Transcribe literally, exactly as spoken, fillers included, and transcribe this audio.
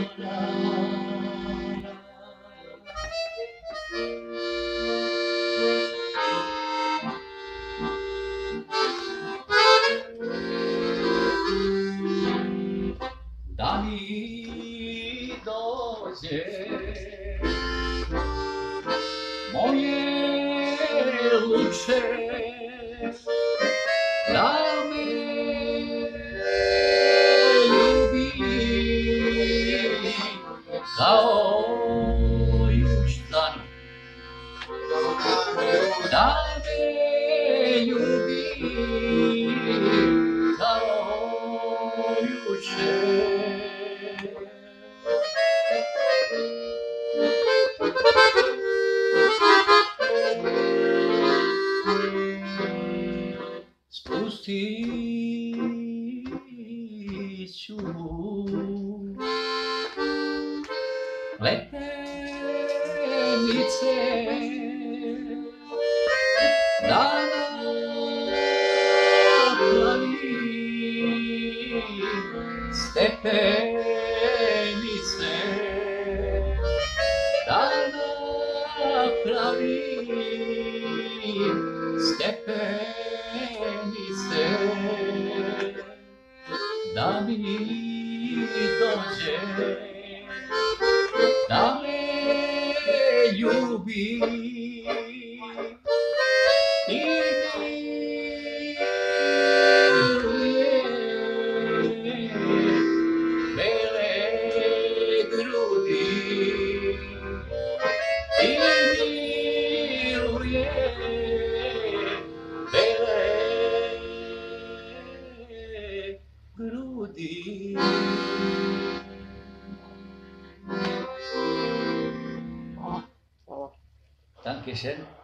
Da mi dođe moje luče, da me ljubi kao jučdan, da me ljubi kao juče. Spustit ću lepenice da naplavim stepenice, da naplavim stepenice, da mi dođe, da me ljubi i miluje bele grudi, i miluje bele grudi. Dankeschön.